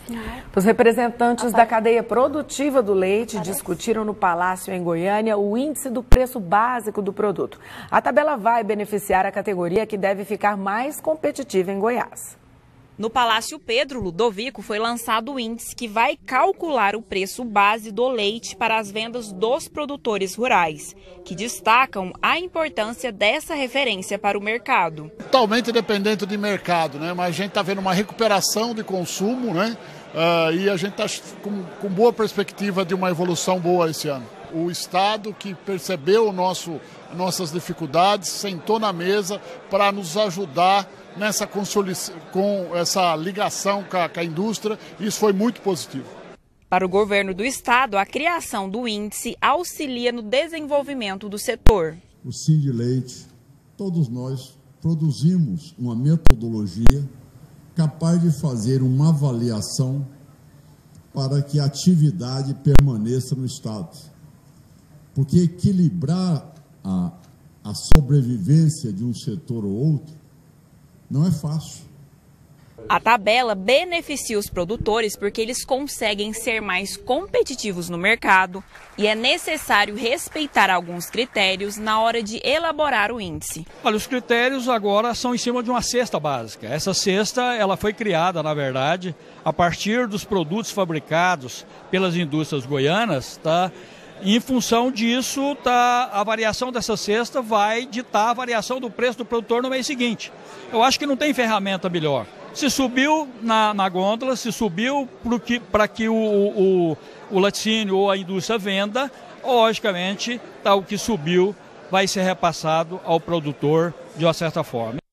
Os representantes da cadeia produtiva do leite discutiram no Palácio em Goiânia o índice do preço básico do produto. A tabela vai beneficiar a categoria que deve ficar mais competitiva em Goiás. No Palácio Pedro Ludovico foi lançado o índice que vai calcular o preço base do leite para as vendas dos produtores rurais, que destacam a importância dessa referência para o mercado. Totalmente dependente de mercado, né? Mas a gente está vendo uma recuperação de consumo, né? E a gente está com boa perspectiva de uma evolução boa esse ano. O Estado que percebeu nossas dificuldades, sentou na mesa para nos ajudar com essa ligação com a indústria, isso foi muito positivo. Para o governo do estado, a criação do índice auxilia no desenvolvimento do setor. O Sindleite, todos nós produzimos uma metodologia capaz de fazer uma avaliação para que a atividade permaneça no estado. Porque equilibrar a sobrevivência de um setor ou outro não é fácil. A tabela beneficia os produtores porque eles conseguem ser mais competitivos no mercado e é necessário respeitar alguns critérios na hora de elaborar o índice. Olha, os critérios agora são em cima de uma cesta básica. Essa cesta ela foi criada, na verdade, a partir dos produtos fabricados pelas indústrias goianas, tá? Em função disso, a variação dessa cesta vai ditar a variação do preço do produtor no mês seguinte. Eu acho que não tem ferramenta melhor. Se subiu na gôndola, se subiu para que o laticínio ou a indústria venda, logicamente, o que subiu vai ser repassado ao produtor de uma certa forma.